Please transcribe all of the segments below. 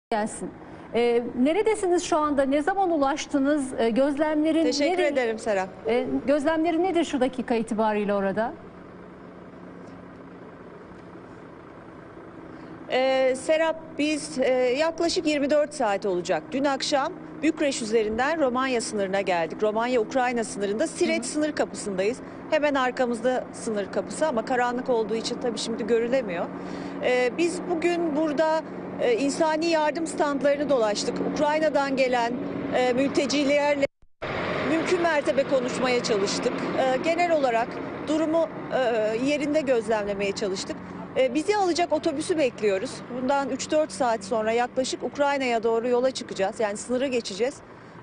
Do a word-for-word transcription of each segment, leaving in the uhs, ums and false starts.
Gelsin. Ee, neredesiniz şu anda? Ne zaman ulaştınız? Ee, gözlemlerin Teşekkür nedir? ederim Serap. Ee, gözlemlerin nedir şu dakika itibariyle orada? Ee, Serap biz e, yaklaşık yirmi dört saat olacak. Dün akşam Bükreş üzerinden Romanya sınırına geldik. Romanya-Ukrayna sınırında Siret sınır kapısındayız. Hemen arkamızda sınır kapısı ama karanlık olduğu için tabii şimdi görülemiyor. Ee, biz bugün burada e, insani yardım standlarını dolaştık. Ukrayna'dan gelen e, mültecilerle mümkün mertebe konuşmaya çalıştık. E, genel olarak durumu e, yerinde gözlemlemeye çalıştık. E, bizi alacak otobüsü bekliyoruz. Bundan üç dört saat sonra yaklaşık Ukrayna'ya doğru yola çıkacağız. Yani sınırı geçeceğiz.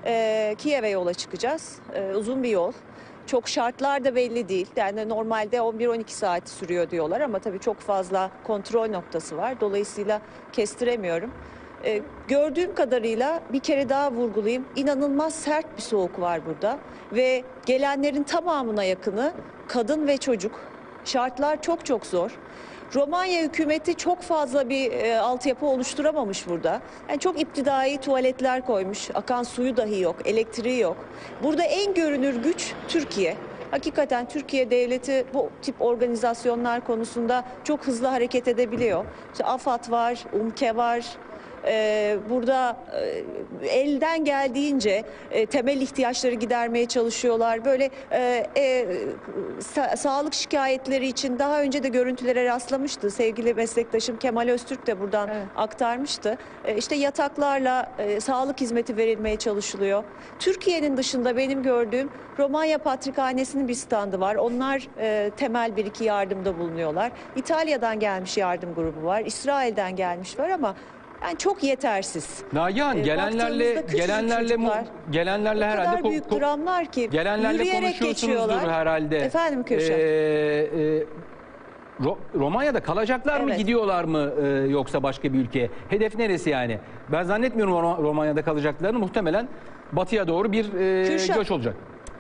E, Kiev'e yola çıkacağız. E, uzun bir yol. Çok şartlar da belli değil. Yani normalde on bir on iki saat sürüyor diyorlar ama tabii çok fazla kontrol noktası var. Dolayısıyla kestiremiyorum. E, gördüğüm kadarıyla bir kere daha vurgulayayım. İnanılmaz sert bir soğuk var burada. Ve gelenlerin tamamına yakını kadın ve çocuk. Şartlar çok çok zor. Romanya hükümeti çok fazla bir e, altyapı oluşturamamış burada. Yani çok iptidai tuvaletler koymuş. Akan suyu dahi yok, elektriği yok. Burada en görünür güç Türkiye. Hakikaten Türkiye devleti bu tip organizasyonlar konusunda çok hızlı hareket edebiliyor. İşte AFAD var, UMKE var. Ee, burada e, elden geldiğince e, temel ihtiyaçları gidermeye çalışıyorlar. Böyle e, e, sa sağlık şikayetleri için daha önce de görüntülere rastlamıştı. Sevgili meslektaşım Kemal Öztürk de buradan evet. aktarmıştı. E, işte yataklarla e, sağlık hizmeti verilmeye çalışılıyor. Türkiye'nin dışında benim gördüğüm Romanya Patrikhanesi'nin bir standı var. Onlar e, temel bir iki yardımda bulunuyorlar. İtalya'dan gelmiş yardım grubu var. İsrail'den gelmiş var ama yani çok yetersiz. Nagihan, E, gelenlerle gelenlerle mu, gelenlerle o herhalde kadar büyük dramlar ki gelenlerle yürüyerek geçiyorlar herhalde. Efendim Kürşat. Ee, e, Ro Romanya'da kalacaklar evet. mı, gidiyorlar mı e, yoksa başka bir ülkeye? Hedef neresi yani? Ben zannetmiyorum Rom Romanya'da kalacaklarını. Muhtemelen batıya doğru bir e, göç olacak.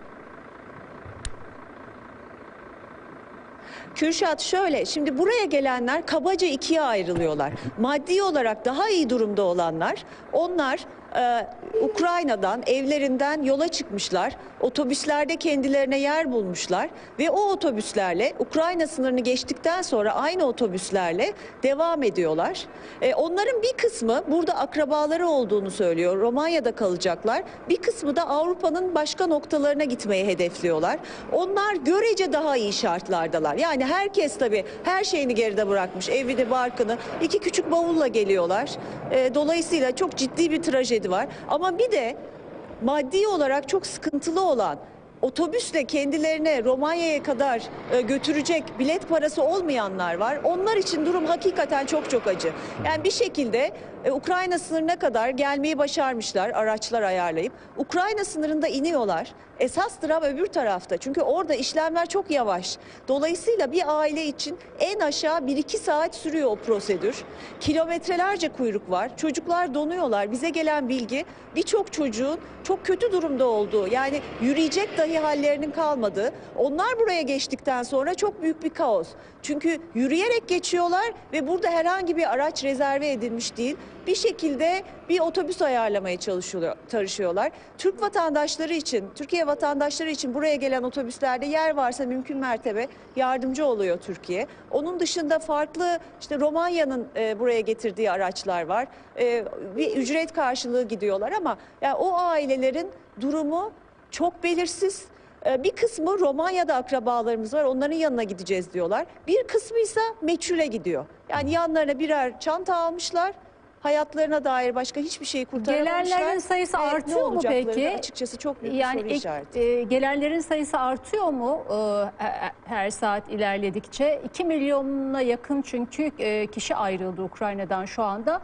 Kürşat şöyle, şimdi buraya gelenler kabaca ikiye ayrılıyorlar. Maddi olarak daha iyi durumda olanlar, onlar e, Ukrayna'dan, evlerinden yola çıkmışlar. Otobüslerde kendilerine yer bulmuşlar ve o otobüslerle Ukrayna sınırını geçtikten sonra aynı otobüslerle devam ediyorlar. E, onların bir kısmı burada akrabaları olduğunu söylüyor. Romanya'da kalacaklar. Bir kısmı da Avrupa'nın başka noktalarına gitmeyi hedefliyorlar. Onlar görece daha iyi şartlardalar. Yani herkes tabii her şeyini geride bırakmış. Evini, barkını, iki küçük bavulla geliyorlar. E, dolayısıyla çok ciddi bir trajedi var. Ama bir de maddi olarak çok sıkıntılı olan, otobüsle kendilerine Romanya'ya kadar e, götürecek bilet parası olmayanlar var. Onlar için durum hakikaten çok çok acı. Yani bir şekilde e, Ukrayna sınırına kadar gelmeyi başarmışlar araçlar ayarlayıp. Ukrayna sınırında iniyorlar. Esas dram öbür tarafta. Çünkü orada işlemler çok yavaş. Dolayısıyla bir aile için en aşağı bir iki saat sürüyor o prosedür. Kilometrelerce kuyruk var. Çocuklar donuyorlar. Bize gelen bilgi birçok çocuğun çok kötü durumda olduğu, yani yürüyecek dahi hallerinin kalmadığı. Onlar buraya geçtikten sonra çok büyük bir kaos. Çünkü yürüyerek geçiyorlar ve burada herhangi bir araç rezerve edilmiş değil. Bir şekilde bir otobüs ayarlamaya çalışıyor, çalışıyorlar. Türk vatandaşları için, Türkiye vatandaşları için buraya gelen otobüslerde yer varsa mümkün mertebe yardımcı oluyor Türkiye. Onun dışında farklı, işte Romanya'nın e, buraya getirdiği araçlar var. E, bir ücret karşılığı gidiyorlar ama yani o ailelerin durumu çok belirsiz. Bir kısmı Romanya'da akrabalarımız var, onların yanına gideceğiz diyorlar. Bir kısmı ise meçhule gidiyor. Yani yanlarına birer çanta almışlar. Hayatlarına dair başka hiçbir şeyi kurtaramamışlar. Gelenlerin sayısı Ve artıyor mu peki? Açıkçası çok büyük yani bir soru işareti. E, gelenlerin sayısı artıyor mu e, her saat ilerledikçe? iki milyonuna yakın çünkü e, kişi ayrıldı Ukrayna'dan şu anda.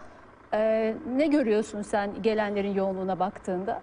E, ne görüyorsun sen gelenlerin yoğunluğuna baktığında?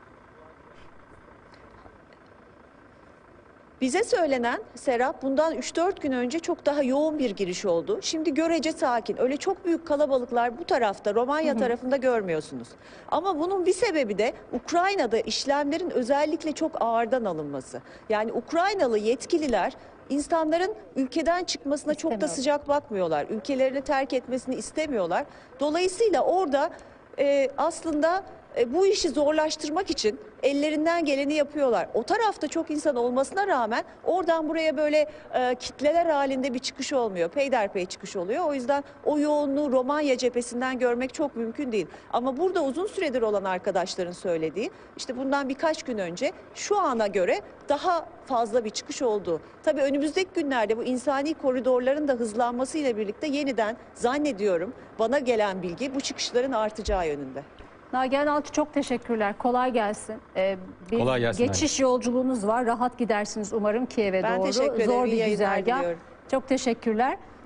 Bize söylenen, Serap, bundan üç dört gün önce çok daha yoğun bir giriş oldu. Şimdi görece sakin. Öyle çok büyük kalabalıklar bu tarafta, Romanya hı hı. tarafında görmüyorsunuz. Ama bunun bir sebebi de Ukrayna'da işlemlerin özellikle çok ağırdan alınması. Yani Ukraynalı yetkililer insanların ülkeden çıkmasına çok da sıcak bakmıyorlar. Ülkelerini terk etmesini istemiyorlar. Dolayısıyla orada e, aslında e, bu işi zorlaştırmak için ellerinden geleni yapıyorlar. O tarafta çok insan olmasına rağmen oradan buraya böyle e, kitleler halinde bir çıkış olmuyor. Peyderpey çıkış oluyor. O yüzden o yoğunluğu Romanya cephesinden görmek çok mümkün değil. Ama burada uzun süredir olan arkadaşların söylediği, işte bundan birkaç gün önce şu ana göre daha fazla bir çıkış oldu. Tabii önümüzdeki günlerde bu insani koridorların da hızlanmasıyla birlikte yeniden zannediyorum bana gelen bilgi bu çıkışların artacağı yönünde. Nagihan Alçı çok teşekkürler. Kolay gelsin. Ee, bir Kolay gelsin, geçiş yolculuğunuz var. Rahat gidersiniz umarım Kiev'e Ben doğru. teşekkür ederim. Zor İyi bir yayınlar güzergah. diliyorum. Çok teşekkürler.